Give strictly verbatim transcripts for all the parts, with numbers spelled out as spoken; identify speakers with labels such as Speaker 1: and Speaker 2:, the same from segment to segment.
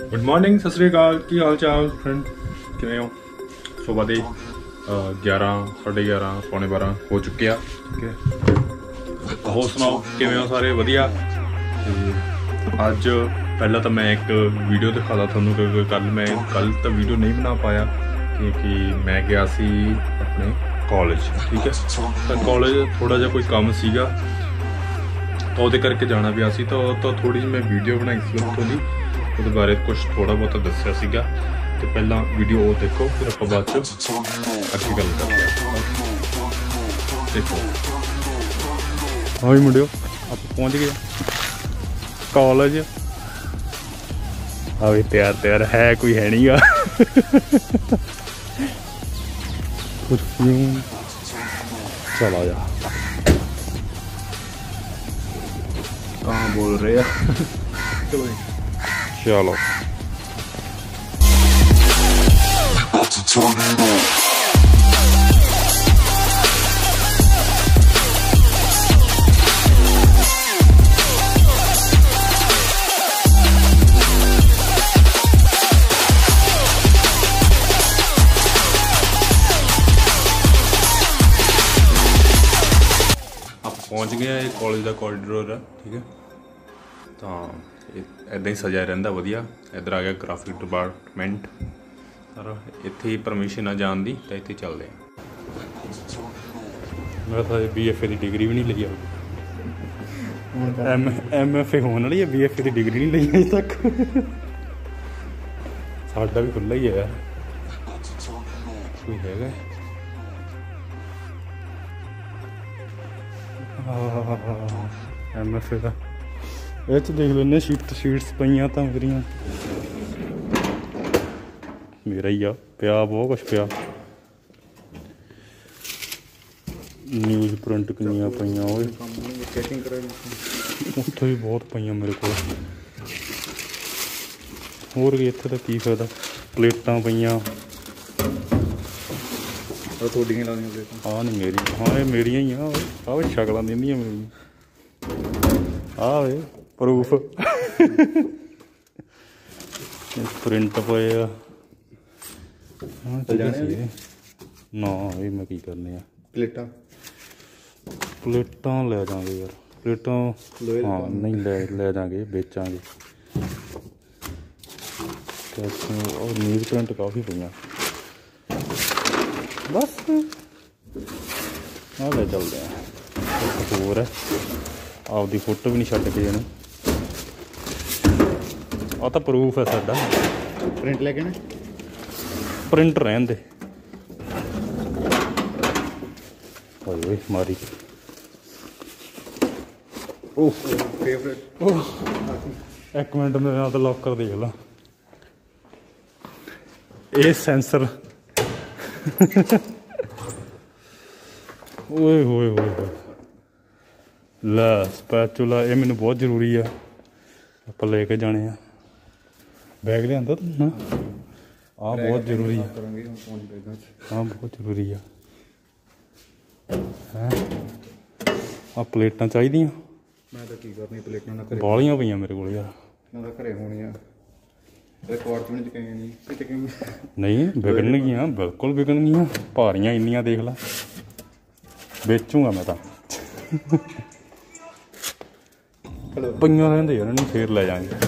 Speaker 1: Good morning, सत श्री अकाल, की हाल चाल फ्रेंड, किवें हो? सुबह के ग्यारह साढ़े ग्यारह पौने बारह हो चुके हैं। ठीक है, हो सुनाओ किवें हो सारे? वधिया। अज पहला तो मैं एक वीडियो दिखाता थानू, क्योंकि कल मैं कल तो वीडियो नहीं बना पाया क्योंकि मैं गया सी अपने कॉलेज। ठीक है, तो कॉलेज थोड़ा जा कोई काम सीगा तो वो करके जाना पिया सी, तो, तो थोड़ी जी मैं वीडियो बनाई सी उत्थों दी, वो बारे कुछ थोड़ा बहुत दसिया सीगा। तो पहला वीडियो वो देखो, फिर आप बाद अगे गल करते हैं। देखो हाँ जी मुंडियो, आप पहुँच गए कॉलेज। हाँ भी तैयार तैयार है, कोई है नहीं गा। चलो जा, कहाँ बोल रहे हैं? चलो चलो पहुँच गए, ये कॉलेज का कॉरीडोर है। ठीक है, तो इदा ही सजा रहा वधिया। इधर आ गया ग्राफिक डिपार्टमेंट सारा, इत्थे ही परमिशन आ जान दी, तो इत्थे चलते हैं। मैं तो बी एफ ए की डिग्री भी नहीं ली, एम एम एफ ए होने वाली है, बी एफ ए की डिग्री नहीं ली अजे तक। साडा भी खुला ही है, कोई है एम एफ ए का। ये देख लेने शीट शीट्स पईयां तो मेरिया मेरा ही आ पिया, बहुत कुछ पिया। न्यूज़ प्रिंट किनिया पईयां, उत्थे भी बहुत पईयां मेरे को। होर भी इत्थे तो की फायदा, प्लेटां पईयां। हाँ नहीं मेरी, हाँ ये मेरिया ही आ, आ शक्लां दिंदियां मेरी। आ वे प्रूफ प्रिंट पे ना, ये मैं की करने प्लेटा प्लेटा ले जाएंगे यार, प्लेटा हाँ नहीं ले ले जाएंगे, बेचांगे। और न्यूज़ प्रिंट काफ़ी पईयां, बस हाँ ले चलते हैं। होर है आपकी फोटो भी नहीं छड्ड के जानी, आ तो प्रूफ है साडा। प्रिंट लेके ना, प्रिंट रहन दे। ओए मारी ओह फेवरेट। ओह एक मिनट मेरे नाल तो लॉकर देख ला, ये सेंसर। ओए होए होए ला स्पैचुला, ये मैनू बहुत जरूरी है, आप लेके जाने। बैग लिया तू ना, आ बहुत जरूरी है, हाँ बहुत जरूरी है। आ प्लेटां चाहिए, बालियां पईयां मेरे को यार, नहीं बिगड़नगियां, बिल्कुल बिगड़नगियां, भारियां इन्नियां देख ला। बेचूंगा मैं तो पईयां रहंदे यार, इन्हूं फिर ले जाएंगे।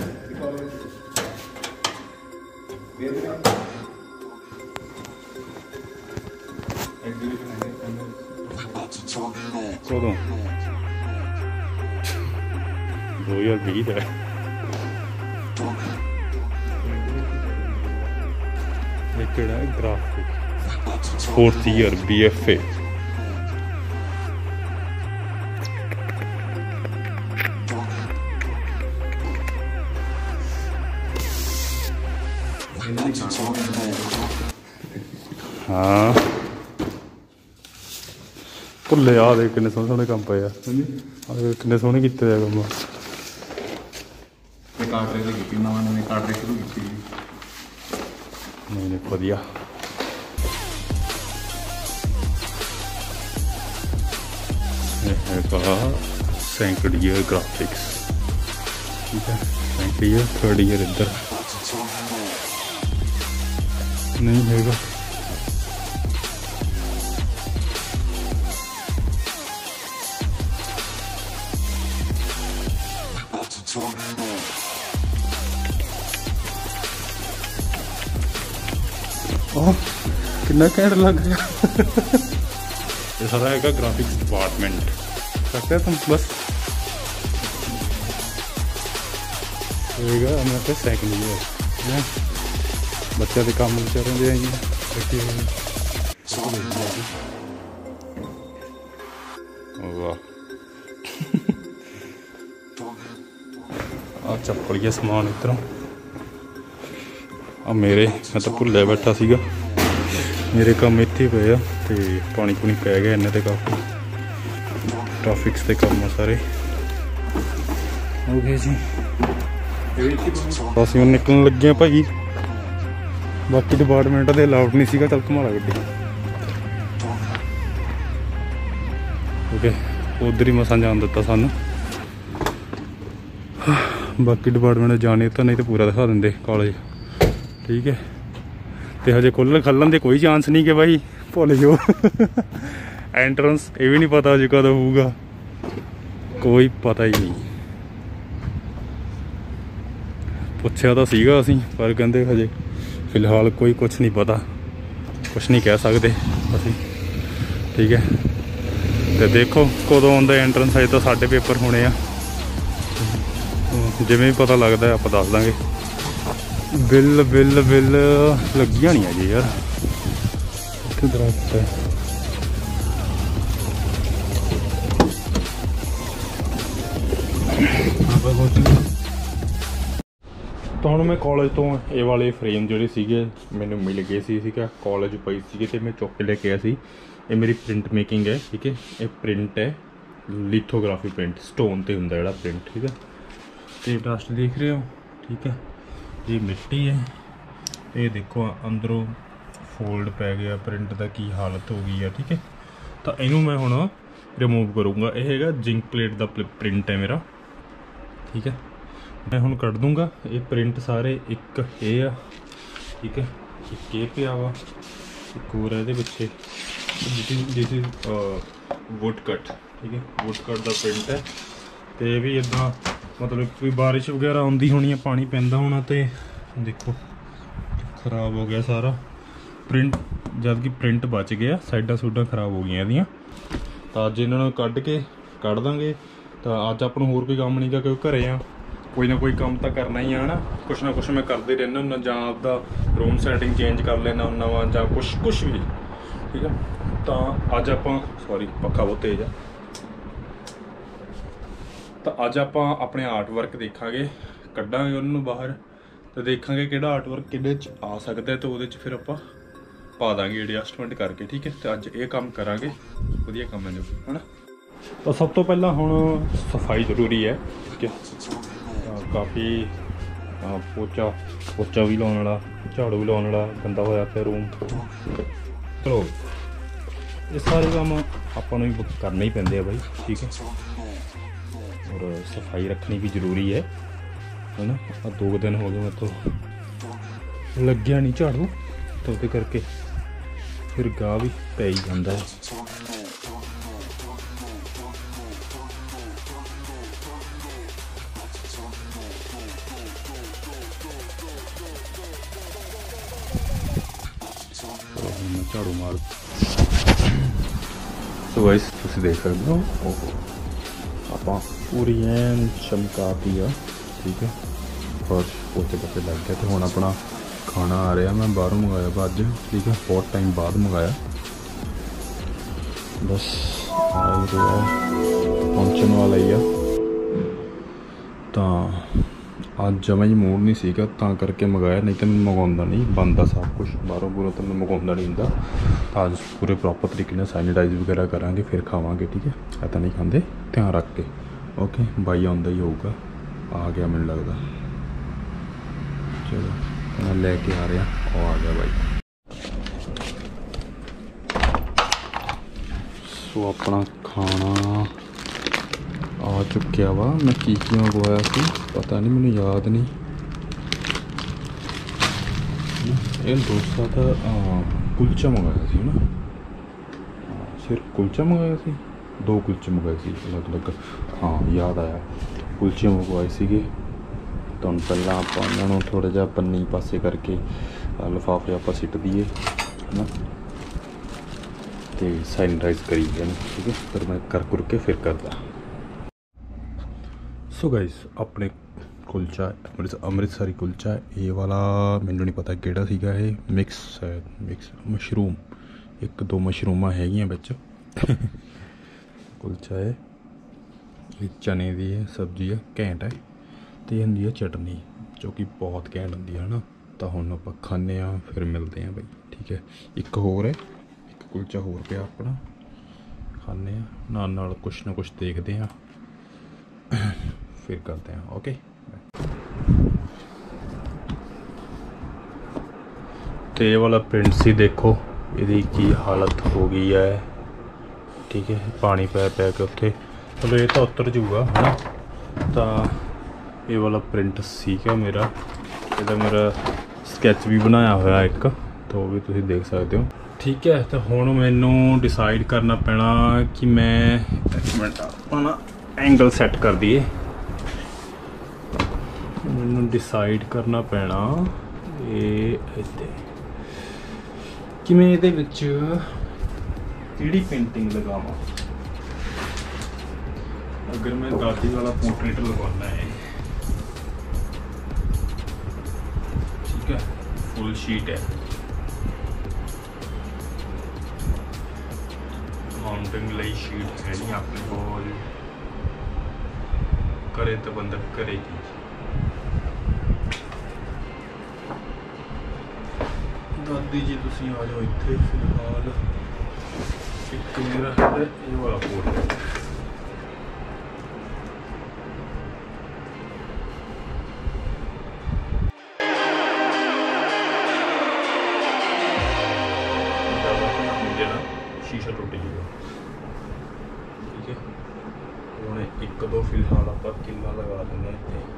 Speaker 1: कदों दो हज़ार बीस है, graphic fourth year B F A. हाँ भुले आ दे, किन्ने सोहने सोहने काम पे, किन्ने सोहने कीते कम। नहीं नहीं वधिया। सेकंड ईयर ग्राफिक्स, ठीक है, सेकंड ईयर थर्ड ईयर इधर। नहीं हैगा। कितना कैंट लग गया। ये सारा है ग्राफिक्स डिपार्टमेंट सकते हैं तुम बस होएगा। मैं तो सेकंड ईयर है बच्चा के काम बेचारे दे आई बैठे वाह। आ चप्पल गया समान इधरों आ मेरे मैं तो भुल्ले बैठा सीगा। मेरे काम इत्थे पे आ ते पानी पुनी पै गया इन्हें ते काफ़ी ट्रैफिक्स के काम सारे हो गए जी। ਅਸੀਂ ਹੁਣ ਨਿਕਲਣ ਲੱਗੇ ਭਾਈ। ਬਾਕੀ ਡਿਪਾਰਟਮੈਂਟ ਦੇ ਅਲਾਉਡ ਨਹੀਂ ਸੀਗਾ। ਚੱਲ ਘੁਮਾ ਲਾ ਗੱਡੀ ਓਕੇ ਉਧਰ ਹੀ ਮਸਾਂ ਜਾਣ ਦਿੱਤਾ ਸਾਨੂੰ। ਬਾਕੀ ਡਿਪਾਰਟਮੈਂਟ ਜਾਣੇ ਤਾਂ ਨਹੀਂ ਤਾਂ ਪੂਰਾ ਦਿਖਾ ਦਿੰਦੇ ਕਾਲਜ ਠੀਕ ਹੈ। ਤੇ ਹਜੇ ਖੁੱਲ੍ਹਣ ਖੱਲਣ ਦੇ ਕੋਈ ਚਾਂਸ ਨਹੀਂ ਕਿ ਬਾਈ ਭੁੱਲ ਜਾਓ। ਐਂਟਰੈਂਸ ਇਹ ਵੀ ਨਹੀਂ ਪਤਾ ਅਜੇ ਕਦੋਂ ਹੋਊਗਾ ਕੋਈ ਪਤਾ ਹੀ ਨਹੀਂ। ਪੁੱਛਿਆ ਤਾਂ ਸੀਗਾ ਅਸੀਂ ਪਰ ਕਹਿੰਦੇ ਹਜੇ ਫਿਲਹਾਲ ਕੋਈ ਕੁਛ ਨਹੀਂ ਪਤਾ ਕੁਛ ਨਹੀਂ ਕਹਿ ਸਕਦੇ ਅਸੀਂ ਠੀਕ ਹੈ। ਤੇ ਦੇਖੋ ਕਦੋਂ ਆਉਂਦਾ ਐਂਟਰੈਂਸ। ਅਜੇ ਤਾਂ ਸਾਡੇ ਪੇਪਰ ਹੋਣੇ ਆ ਜਿਵੇਂ ਪਤਾ ਲੱਗਦਾ ਆਪਾਂ ਦੱਸ ਦਾਂਗੇ। ਬਿੱਲ ਬਿੱਲ ਬਿੱਲ ਲੱਗੀਆਂ ਨਹੀਂ ਅਜੇ ਯਾਰ। ਇੱਥੇ ਦਰਖਤ ਹੈ ਤਾਂ ਹੁਣ ਮੈਂ ਕਾਲਜ ਤੋਂ ਇਹ ਵਾਲੇ ਫਰੇਮ ਜਿਹੜੇ ਸੀਗੇ ਮੈਨੂੰ ਮਿਲ ਗਏ ਸੀ ਸੀਗਾ ਕਾਲਜ ਪਈ ਸੀਗੇ ਤੇ ਮੈਂ ਚੁੱਕ ਕੇ ਲੈ ਕੇ ਆਇਆ ਸੀ। ਇਹ ਮੇਰੀ ਪ੍ਰਿੰਟ ਮੇਕਿੰਗ ਹੈ ਠੀਕ ਹੈ। ਇਹ ਪ੍ਰਿੰਟ ਹੈ ਲਿਥੋਗ੍ਰਾਫੀ ਪ੍ਰਿੰਟ ਸਟੋਨ ਤੇ ਹੁੰਦਾ ਜਿਹੜਾ ਪ੍ਰਿੰਟ ਠੀਕ ਹੈ। ਤੇ ਡਸਟ ਦੇਖ ਰਹੇ ਹੋ ਠੀਕ ਹੈ। ਇਹ ਮਿੱਟੀ ਹੈ। ਇਹ ਦੇਖੋ ਅੰਦਰੋਂ ਫੋਲਡ ਪੈ ਗਿਆ ਪ੍ਰਿੰਟ ਦਾ ਕੀ ਹਾਲਤ ਹੋ ਗਈ ਹੈ ਠੀਕ ਹੈ। ਤਾਂ ਇਹਨੂੰ ਮੈਂ ਹੁਣ ਰਿਮੂਵ ਕਰੂੰਗਾ। ਇਹ ਹੈਗਾ ਜਿੰਕ ਪਲੇਟ ਦਾ ਪ੍ਰਿੰਟ ਹੈ ਮੇਰਾ ਠੀਕ ਹੈ। मैं हुण कट दूंगा ये प्रिंट सारे। एक ये आ ठीक है एक ये पिया वा एक होर है पिछे दिस इज वुड कट ठीक है। वुड कट का प्रिंट है तो ये भी इदा मतलब कोई बारिश वगैरह आती होनी है पानी पैंदा होना तो देखो खराब हो गया सारा प्रिंट। जबकि प्रिंट बच गया साइडा सूडा खराब हो गई इहदियां। तो अज इन्हां नूं कढ के कढ़ देंगे। तो अज आपां नूं होर कोई काम नहीं गा क्योंकि घरे आ कोई ना कोई काम तो करना ही है ना। कुछ ना कुछ मैं करते रहना हूँ जां आपदा रूम सैटिंग चेंज कर लेना हूँ वा जां कुछ कुछ भी ठीक है। तो अज आप सॉरी पक्खा बहुत तेज है। तो अज आप अपने आर्ट वर्क देखांगे कड्डांगे उन्होंने बाहर तो देखांगे किहड़ा आर्ट वर्क किहड़े च आ सकता है। तो वो फिर आप पा देंगे एडजस्टमेंट करके ठीक है। तो अज ये काम करांगे वधिया काम है है ना। तो सब तो पहला हुण सफाई जरूरी है ठीक है। काफ़ी पोचा पोचा भी लाने वाला झाड़ू भी लाने वाला गंदा होया पिया रूम। चलो ये सारे काम आपां नूं करने ही पैंदे आ भाई ठीक है। और सफाई रखनी भी जरूरी है है ना। दो दिन हो गए मैं तो लग्या नहीं झाड़ू तो उसके करके फिर गाह भी पै ही जाता है। झाड़ू मार तो गाइस तुसीं देख सकते हो आपां पूरी एन चमकाती है ठीक है। फर्श पोचे पोचे लग गया। तो हुण अपना खाना आ रहा मैं बाहरों मंगाया वा अज ठीक है। बहुत टाइम बाद मंगाया बस आ ही रहा पहुँचने वाला ही है। तो अज जमा ही मूड नहीं सीगा तां करके मंगाया नहीं तो मैं मंगाउंदा नहीं बनता सब कुछ बाहरों बूरों तो मैं मंगाउंदा नहीं हुंदा। तो अज पूरे प्रॉपर तरीके नाल सैनीटाइज वगैरह करांगे फिर खावांगे ठीक है। ऐ तां नहीं खांदे ध्यान रख के ओके। बाई आउंदा ही होऊगा आ गया मैनूं लगदा। चलो मैं लैके आ रहा और आ गया बाई। सो अपना खाना आ चुकिया वा। मैं की की मंगवाया सी पता नहीं मैंने याद नहीं। ਇਹ ਡੋਸਾ ਤਾਂ ਕੁਲਚਾ ਮੰਗਾਇਆ ਸੀ ਨਾ, ਸਿਰ ਕੁਲਚਾ ਮੰਗਾਇਆ ਸੀ, ਦੋ ਕੁਲਚੇ ਮੰਗਾਏ ਸੀ ਅਲੱਗ ਅਲੱਗ। ਹਾਂ ਯਾਦ ਆਇਆ, ਕੁਲਚੇ ਮੰਗਵਾਏ ਸੀਗੇ। ਤੁਹਾਨੂੰ ਪਹਿਲਾਂ ਆਪਾਂ ਉਹਨਾਂ ਨੂੰ ਥੋੜ੍ਹਾ ਜਿਹਾ ਪੰਨੀ ਪਾਸੇ ਕਰਕੇ ਲਿਫਾਫੇ ਆਪਾਂ ਸਿੱਟ ਦਈਏ ਹੈ ਨਾ, ਅਤੇ ਸੈਨੀਟਾਈਜ਼ ਕਰੀ ਇਹਨੂੰ, ਠੀਕ ਹੈ। ਫਿਰ ਮੈਂ ਕਰ ਕੁਰ ਕੇ ਫਿਰ ਕਰਦਾ। ਸੋ ਗਾਈਸ ਆਪਣੇ ਕੁਲਚਾ ਅੰਮ੍ਰਿਤ ਅੰਮ੍ਰਿਤਸਰੀ ਕੁਲਚਾ, ਇਹ ਵਾਲਾ ਮੈਨੂੰ ਨਹੀਂ ਪਤਾ ਕਿਹੜਾ ਸੀਗਾ, ਇਹ ਮਿਕਸ ਹੈ, ਮਿਕਸ ਮਸ਼ਰੂਮ, ਇੱਕ ਦੋ ਮਸ਼ਰੂਮਾਂ ਹੈਗੀਆਂ ਵਿੱਚ ਕੁਲਚਾ ਹੈ। ਇਹ ਚਨੇ ਦੀ ਹੈ ਸਬਜ਼ੀ ਹੈ, ਘੈਂਟ ਹੈ। ਅਤੇ ਹੁੰਦੀ ਹੈ ਚਟਨੀ ਜੋ ਕਿ ਬਹੁਤ ਘੈਂਟ ਹੁੰਦੀ ਹੈ ਨਾ। ਤਾਂ ਹੁਣ ਆਪਾਂ ਖਾਂਦੇ ਹਾਂ, ਫਿਰ ਮਿਲਦੇ ਹਾਂ ਬਈ, ਠੀਕ ਹੈ। ਇੱਕ ਹੋਰ ਹੈ, ਇੱਕ ਕੁਲਚਾ ਹੋਰ ਪਿਆ ਆਪਣਾ, ਖਾਂਦੇ ਹਾਂ ਨਾਲ ਨਾਲ, ਕੁਛ ਨਾ ਕੁਛ ਦੇਖਦੇ ਹਾਂ, ਫਿਰ ਕਰਦੇ ਹਾਂ। ਓਕੇ ਤੇ ਇਹ ਵਾਲਾ ਪਿੰਡ ਸੀ, ਦੇਖੋ ਇਹਦੀ ਕੀ ਹਾਲਤ ਹੋ ਗਈ ਹੈ, ਠੀਕ ਹੈ। ਪਾਣੀ ਪੈ ਪੈ ਕੇ ਉੱਥੇ, ਚਲੋ ਇਹ ਤਾਂ ਉਤਰ ਜੂਗਾ ਹੈ ਨਾ। ਤਾਂ ਇਹ ਵਾਲਾ ਪ੍ਰਿੰਟ ਸੀਗਾ ਮੇਰਾ, ਇਹਦਾ ਮੇਰਾ ਸਕੈਚ ਵੀ ਬਣਾਇਆ ਹੋਇਆ ਇੱਕ, ਤਾਂ ਉਹ ਵੀ ਤੁਸੀਂ ਦੇਖ ਸਕਦੇ ਹੋ, ਠੀਕ ਹੈ। ਤਾਂ ਹੁਣ ਮੈਨੂੰ ਡਿਸਾਈਡ ਕਰਨਾ ਪੈਣਾ ਕਿ ਮੈਂ, ਇੱਕ ਮਿੰਟ ਆਪਾਂ ਨਾ ਐਂਗਲ ਸੈੱਟ ਕਰ ਦਈਏ। ਮੈਨੂੰ ਡਿਸਾਈਡ ਕਰਨਾ ਪੈਣਾ ਇਹ ਇੱਥੇ ਕਿ ਮੈਂ ਇਹਦੇ ਵਿੱਚ ਕਿਹੜੀ ਪੇਂਟਿੰਗ ਲਗਾਵਾਂ। ਅਗਰ ਮੈਂ ਦਾਦੀ ਵਾਲਾ ਪੋਰਟਰੇਟ ਲਗਵਾਉਣਾ ਹੈ, ਠੀਕ ਹੈ, ਫੁੱਲ ਸ਼ੀਟ ਹੈ, ਮਾਊਂਟਿੰਗ ਲਈ ਸ਼ੀਟ ਹੈ ਨਹੀਂ ਆਪਣੇ ਕੋਲ, ਕਰੇ ਤਾਂ ਬੰਦਾ ਕਰੇਗੀ। ਦਾਦੀ ਜੀ ਤੁਸੀਂ ਆ ਜਾਓ ਇੱਥੇ ਫਿਲਹਾਲ। ਇੱਕ ਮੇਰਾ ਹੈ ਇਹ ਵਾਲਾ ਪੋਰਟਰੇਟ, ਸ਼ੀਸ਼ਾ ਟੁੱਟ ਜੂਗਾ, ਠੀਕ ਹੈ। ਹੁਣ ਇੱਕ ਦੋ ਫਿਲਹਾਲ ਆਪਾਂ ਕਿੱਲਾ ਲਗਾ ਦਿੰਦੇ ਹਾਂ ਇੱਥੇ।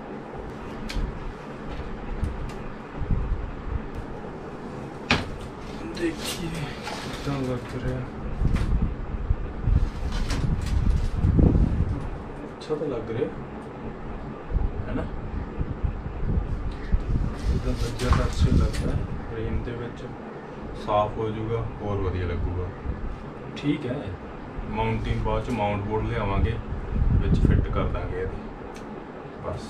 Speaker 1: देखिए कितना लग रहा है, अच्छा तो लग रहा है ना, एकदम सज्जा तो अच्छा लग रहा है। फ्रेम के विच साफ हो जाऊगा और वधिया लगूगा, ठीक है। माउंटिंग बाद च माउंट बोर्ड लियावांगे, विच फिट कर देंगे बस।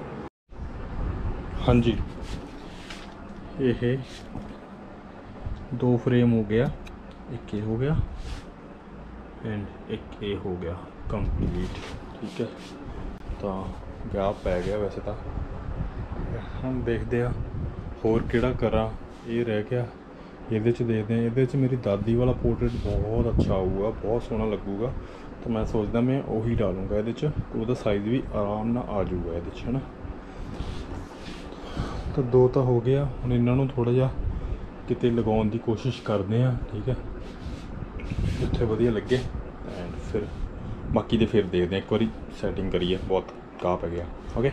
Speaker 1: हाँ जी, ये दो फ्रेम हो गया, एक ये हो गया एंड एक ये हो गया कंप्लीट, ठीक है। तो गैप पै गया वैसे तो, हम देखते हैं होर किहड़ा करा। ये रह गया, ये देखते हैं, ये मेरी दादी वाला पोर्ट्रेट बहुत अच्छा आऊगा, बहुत सोहना लगूगा। तो मैं सोचता मैं उही डालूंगा ये, उसका साइज़ भी आराम ना आ जाऊगा ये, है ना। तो दो तो हो गया, हुण इन्हां थोड़ा जिहा किते लगाउण दी कोशिश करते हैं, ठीक है, जिथे वधिया लगे एंड फिर बाकी दे फिर देखते हैं। एक बारी सैटिंग करिए, बहुत घाह पै गया। ओके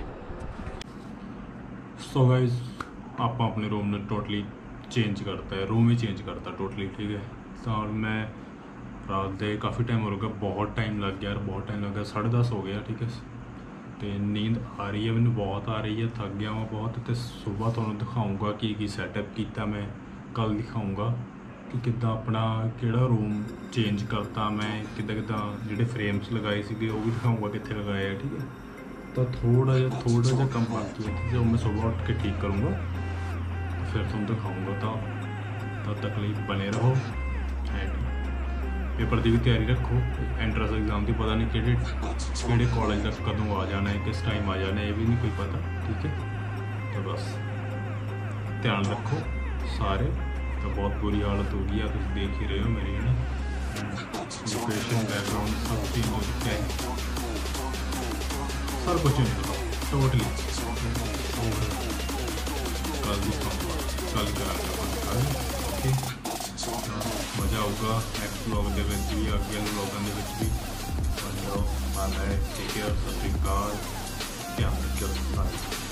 Speaker 1: सो गाइज आप अपने रूम ने टोटली चेंज करता है, रूम ही चेंज करता टोटली, ठीक है। तो मैं रात दे काफ़ी टाइम हो गया, बहुत टाइम लग गया यार, बहुत टाइम लग गया, साढ़े दस हो गया, ठीक है। तो नींद आ रही है, मैंने बहुत आ रही है, थक गया वहाँ बहुत। तो सुबह तुहानूं दिखाऊँगा कि की सैटअप किया मैं, कल दिखाऊँगा कि किद्दां अपना किहड़ा रूम चेंज करता मैं, किद्दां किद्दां जिहड़े फ्रेम्स लगाए सीगे वो भी दिखाऊँगा कित्थे लगाए है, ठीक है। तो थोड़ा जिहा थोड़ा जिहा कम बाकी है, जो मैं सुबह उठ के ठीक करूँगा, फिर तुहानूं दिखाऊँगा। तो तब तक लिए बने रहो एंड पेपर की भी तैयारी रखो। एंट्रेंस एग्जाम की पता नहीं किहड़े किहड़े कॉलेज तक कदों आ जाना है, किस टाइम आ जाना है, ये भी नहीं कोई पता, ठीक है। तो बस ध्यान रखो सारे। तो बहुत बुरी हालत हो गई है, तुम देख ही रहे हो मेरी, है ना। लोकेशन बैकग्राउंड सब चेंज हो चुका है, सब कुछ चेंज हो टोटली। कल भी कल करा ओके, मज़ा आऊगा नैक्सट व्लॉग के भी, अगे व्लॉगों के भी। बाय बाय, टेक केयर, सत श्री अकाल, ध्यान रखियो।